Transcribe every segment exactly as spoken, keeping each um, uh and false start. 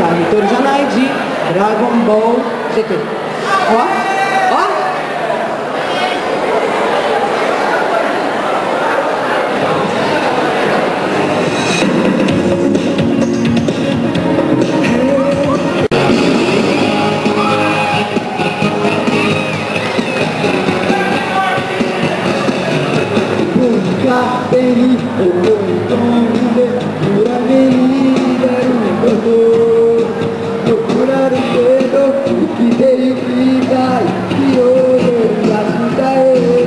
タイトルじゃない字ドラゴンボール ゼット。 ああ勝手に思い込んで裏目になること怒られてど生きてゆきたい彩る明日へ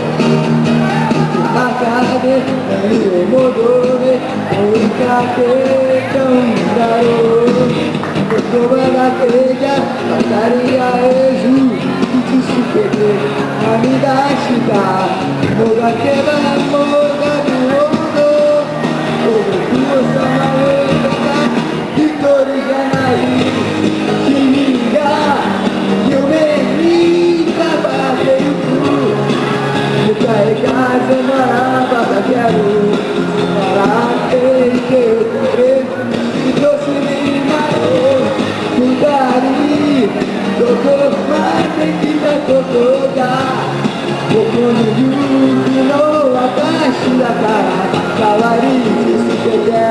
中で何を求め追いかけたんだろう言葉だけじゃ語り合えず傷つけてはみ出したもがけばもがくほど孤独をさまよい方一人じゃない君が夢に変わってゆく向かい風ならばだけある笑っていてくれ一つになろう二人どこまで来たことがここに勇気の私だから代わりにつけて